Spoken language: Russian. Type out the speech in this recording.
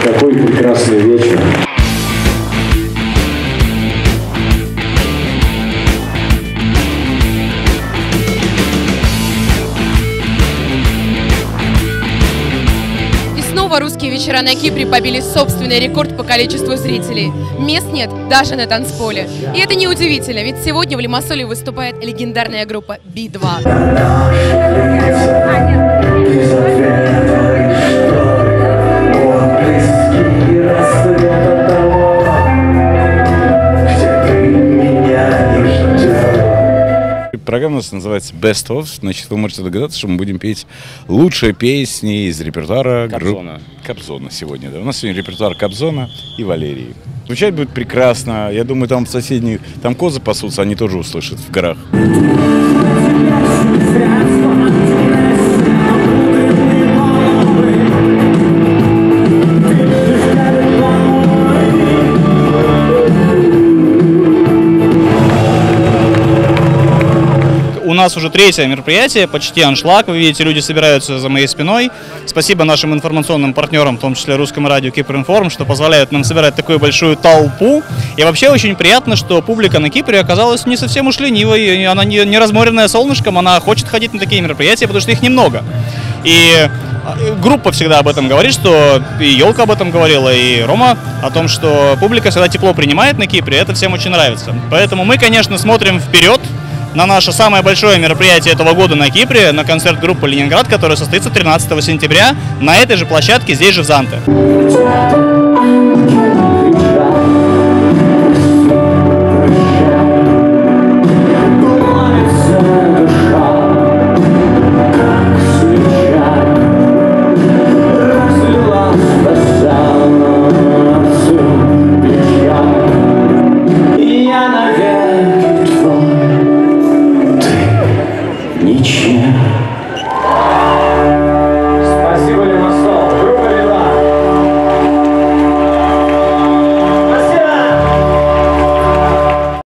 Какой прекрасный вечер. Русские вечера на Кипре побили собственный рекорд по количеству зрителей. Мест нет даже на танцполе. И это неудивительно, ведь сегодня в Лимассоле выступает легендарная группа Би-2. Программа у нас называется Best of. Значит, вы можете догадаться, что мы будем петь лучшие песни из репертуара Кобзона. Кобзона сегодня. Да. У нас сегодня репертуар Кобзона и Валерии. Звучать будет прекрасно. Я думаю, там соседние, там козы пасутся, они тоже услышат в горах. У нас уже третье мероприятие, почти аншлаг. Вы видите, люди собираются за моей спиной. Спасибо нашим информационным партнерам, в том числе русскому радио Кипр-Информ, что позволяют нам собирать такую большую толпу. И вообще очень приятно, что публика на Кипре оказалась не совсем уж ленивой. Она не разморенная солнышком, она хочет ходить на такие мероприятия, потому что их немного. И группа всегда об этом говорит, что и Елка об этом говорила, и Рома о том, что публика всегда тепло принимает на Кипре, это всем очень нравится. Поэтому мы, конечно, смотрим вперед на наше самое большое мероприятие этого года на Кипре, на концерт группы «Ленинград», который состоится 13 сентября на этой же площадке, здесь же в Занте. Ничем.